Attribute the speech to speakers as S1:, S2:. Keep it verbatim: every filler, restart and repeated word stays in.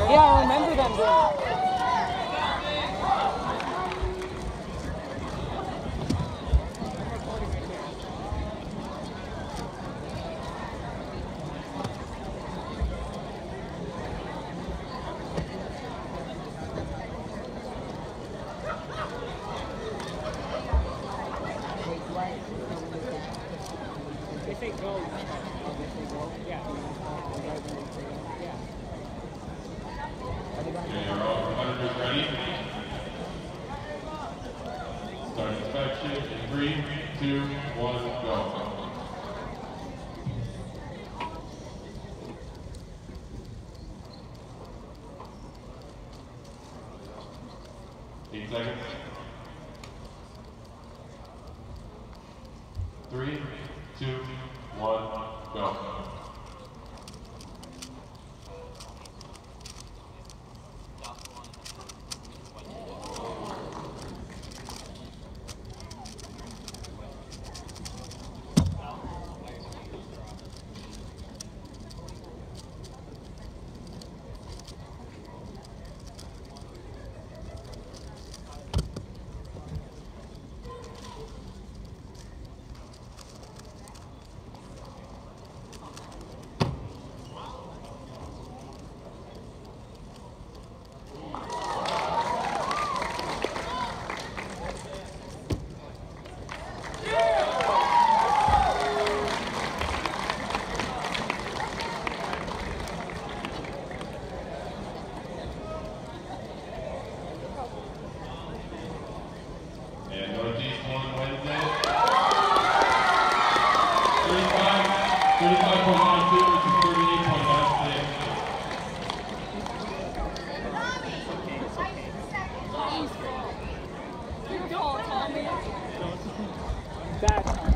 S1: Yeah, I remember them doing that. They say go. Oh, they say go? Yeah. Yeah.
S2: Okay, are all competitors ready? Start inspection in three, two, one, go. Eight seconds. Three, two, one, go. And Northeast won Wednesday. thirty-five, thirty-five point nine two, which is thirty-eight point nine six.
S1: Back.